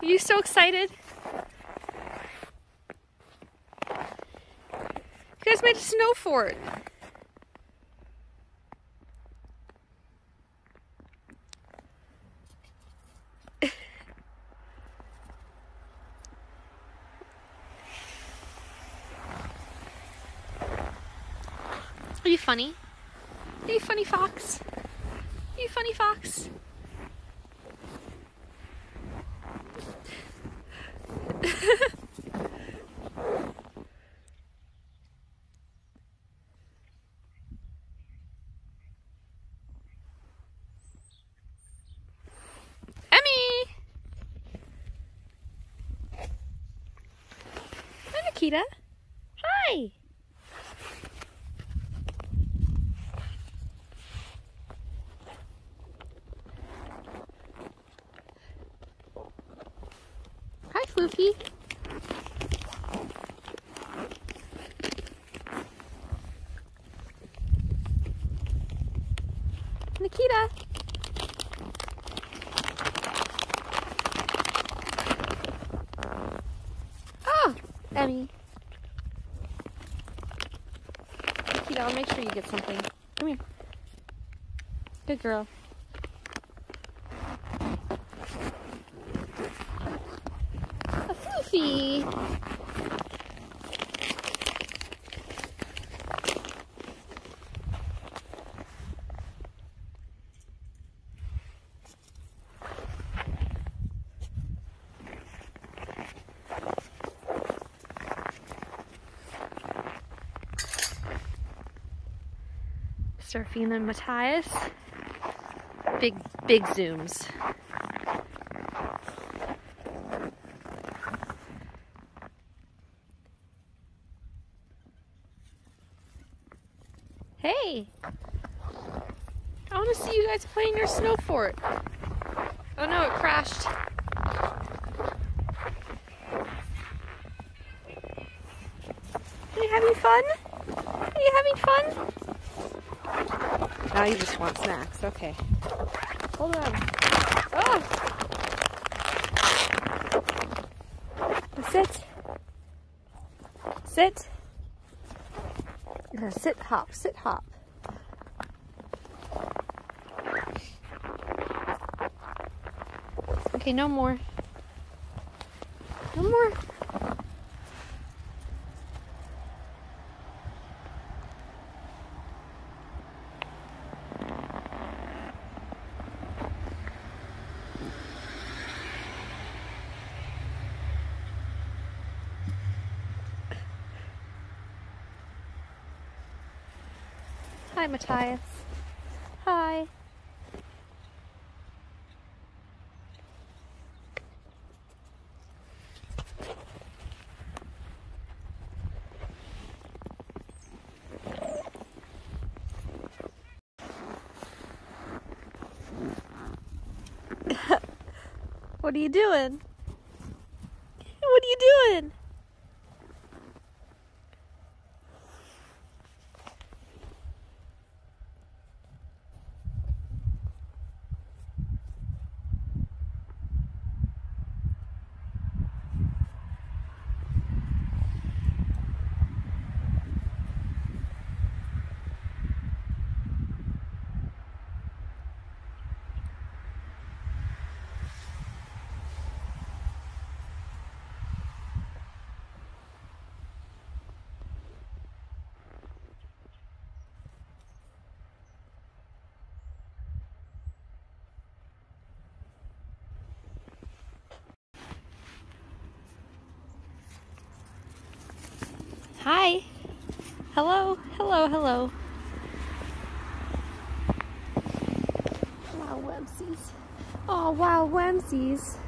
Are you so excited? You guys made a snow fort. Are you funny? Are you funny fox? Are you funny fox? Emmy! Hi, Nikita. Hi! Hi, Floofy. Nikita. Oh, Emmy. Nikita, I'll make sure you get something. Come here. Good girl. A Floofy. Surfing and Matthias. Big zooms. Hey! I want to see you guys playing your snow fort. Oh no, it crashed. Are you having fun? Are you having fun? Now you just want snacks. Okay. Hold on. Oh! Sit. Sit. Sit, hop, sit, hop. Okay, no more. No more. Hi, Matthias. Hi. What are you doing? What are you doing? Hi. Hello, hello, hello. Wow, Websies. Oh, wow, Websies.